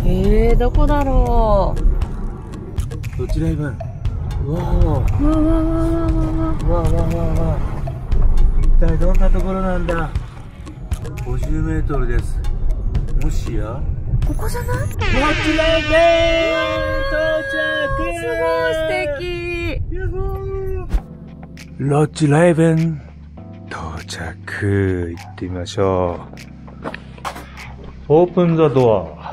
どこだろう。 ロッジライブ。うわー。 わわわわわわ。 わわ。一体どんなところなんだ。50メートルです。もしやここじゃない？ ロッジライブ到着。 すごい素敵。 ロッジライブ到着。行ってみましょう。オープンザドア。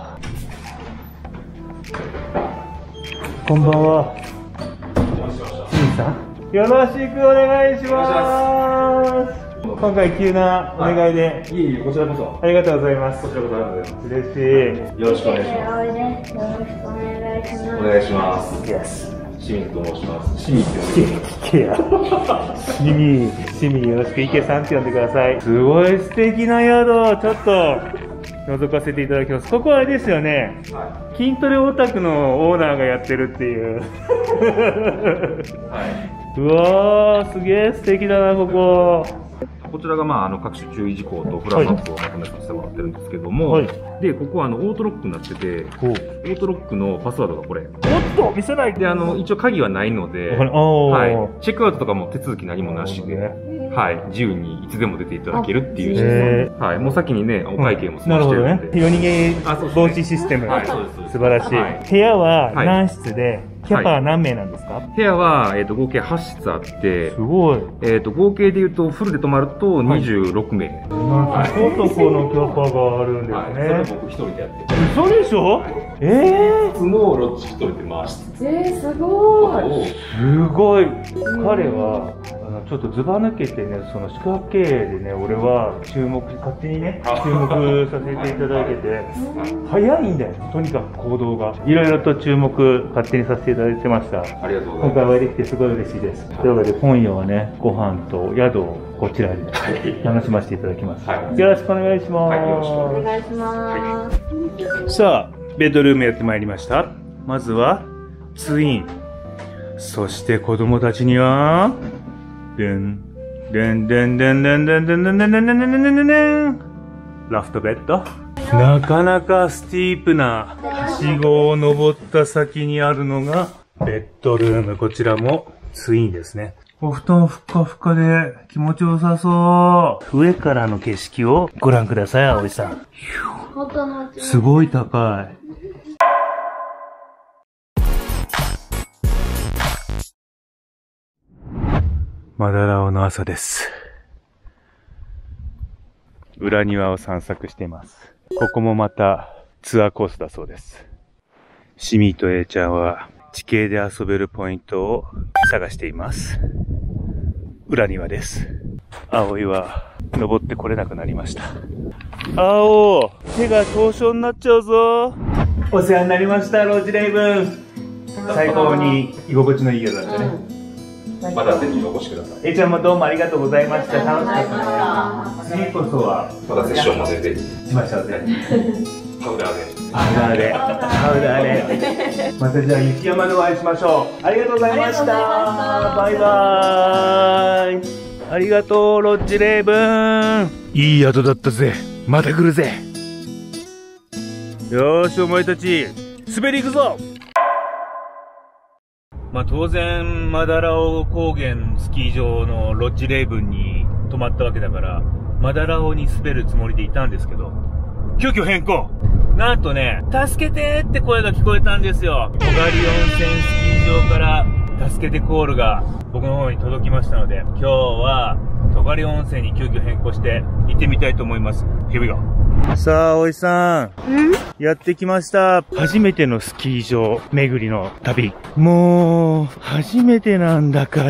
こんばんは。清水さん、よろしくお願いします。今回急なお願いで。 いえいえ、こちらこそ。 ありがとうございます。 こちらこそありがとうございます。 嬉しい。 よろしくお願いします。 よろしくお願いします。 お願いします。 イエス。 清水と申します。清水って聞けや。シミよろしく池さんって呼んでください。すごい素敵な宿、ちょっと覗かせていただきます。ここはあれですよね。 は筋トレオタクのオーナーがやってるっていう。 い。はい。 うわー、すげえ素敵だな、ここ。 こちらが各種注意事項とフラッグマップをまとめさせてもらってるんですけども、 はい。 で、ここはオートロックになってて、 ほう。 オートロックのパスワードがこれ。 おっと、見せないで、一応鍵はないので、 おー。 はい。チェックアウトとかも手続き何もなしで、 ね。 はい。自由にいつでも出ていただけるっていうシスへテム。はい。もう先にね、お会計も済なるほどましてるんで。。 ね夜逃げあそうですね防止システム。 はいそうですそうです素晴らしい。 はい部屋ははい何室で、キャパは何名なんですか？ 部屋は、合計8室あってす、ごい。 合計で言うと、フルで泊まると26名。 なんか、男のキャパがあるんはい。そですね。 れ僕一人でやって。 嘘でしょ？ いつもロッジ一人で回してすごい。 すごい。彼は、ちょっとずば抜けてね、その宿泊経営でね、俺は勝手にね、注目させていただいてて、早いんだよ。とにかく行動が。いろいろと注目、勝手にさせていただいてました。 ありがとうござい今回お会いできてすごい嬉しいです。というわけで、今夜はね、ご飯と宿をこちらで楽しませていただきます。 はいよろしくお願いします。 はいよろしくおお願いします。 さあ、ベッドルームやってまいりました。まずは、ツイン。そして子供たちには、でん、でんでんでんでんでんでんでんでんでんでんでんでんでんでんでん。ラフトベッド。なかなかスティープな、はしごを登った先にあるのが、ベッドルーム。こちらも、ツインですね。お布団ふかふかで気持ちよさそう。上からの景色をご覧ください、葵さん。すごい高い。マダラオの朝です。裏庭を散策しています。ここもまたツアーコースだそうです。シミとエイちゃんは地形で遊べるポイントを探しています。裏庭です。葵は登ってこれなくなりました。青、手が凍傷になっちゃうぞ。お世話になりました、ロッジレイブン。最高に居心地のいい宿だったね。 またぜひお越しください。 えいちゃんもどうもありがとうございました。楽しかったね。次こそはまたセッションも出てしましょうね。 パウダーで。 パウダーで。またじゃあ雪山でお会いしましょう。ありがとうございました。バイバーイ。ありがとう、ロッジレイブン。いい宿だったぜ。また来るぜ。よーし、お前たち、滑り行くぞ。まあ当然、マダラオ高原スキー場のロッジレイブンに泊まったわけだから、マダラオに滑るつもりでいたんですけど、急遽変更。なんとね、助けてって声が聞こえたんですよ。戸狩温泉スキー場から助けてコールが僕の方に届きましたので、今日は戸狩温泉に急遽変更して行ってみたいと思います。Here we go。さあ、おいさん。やってきました。初めてのスキー場巡りの旅。もう、初めてなんだから、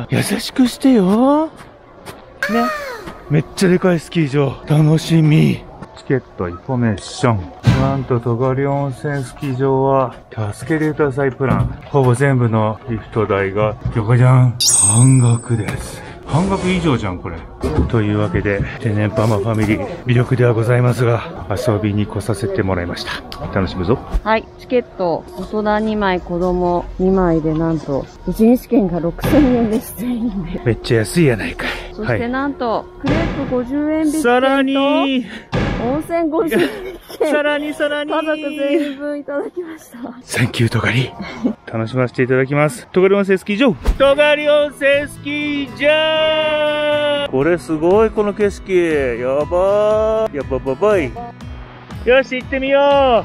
優しくしてよ。ね。めっちゃでかいスキー場。楽しみ。チケットインフォメーション。なんと、戸狩温泉スキー場は、助けてくださいプラン。ほぼ全部のリフト代が、じゃかじゃん。半額です。半額以上じゃん、これ。というわけで、天然パーマファミリー、魅力ではございますが、遊びに来させてもらいました。楽しむぞ。 はい、チケット、大人2枚、子供2枚でなんと、1日券が6000円です。全員で。 めっちゃ安いやないかい。 そしてなんと、クレープ50円引きさら券に、 と、温泉50円引き券。 さらに、 家族全員分いただきました。 サンキュートガリ。楽しませていただきます。トガリ温泉スキー場。トガリ温泉スキー場。これすごい、この景色。やばー。やばばばい。よし、行ってみよう。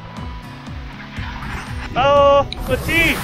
あお、こっち。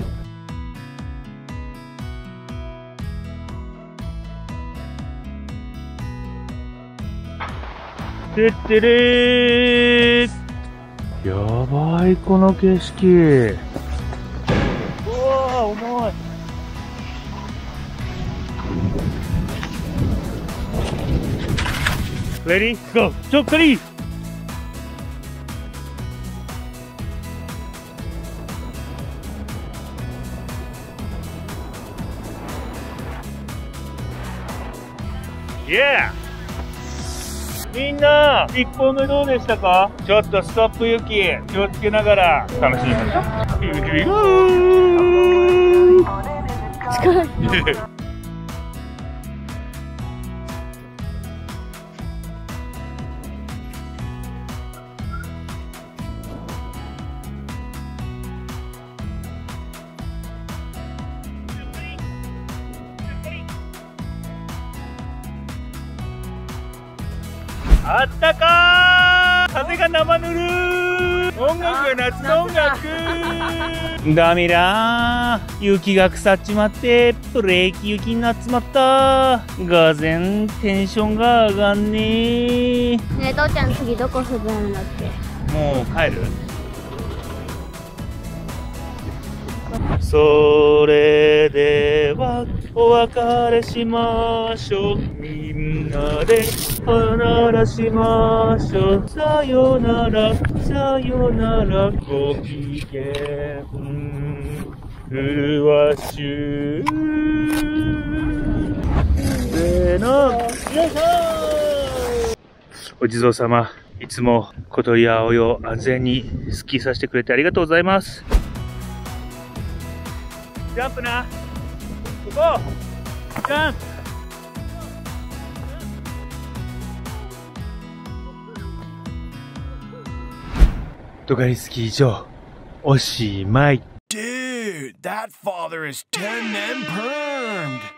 てってれー。やばい、この景色。うわー、重い。Ready? Go! ちょっかり。Yeah! みんな、1本目どうでしたか？ちょっとストップ行き、気をつけながら楽しみましょう。Here we go! 近い。 あったかー、風が生ぬるー、音楽が夏の音楽ダメだー、雪が腐っちまってブレーキ雪になっちまった。がぜんテンションが上がんねー。 ねえ、父ちゃん次どこ滑るんだっけ？ もう帰る？それではお別れしましょう。みんなで離らしましょう。さよなら、さよなら、ごきげん。フルワッシュ。せーの、よいしょ。お地蔵様、いつも小鳥や葵を安全にスキーさせてくれてありがとうございます。ジャンプな。ここ。ジャンプ。トガリスキー場、おしまい。 Dude, that father is 10 and permed.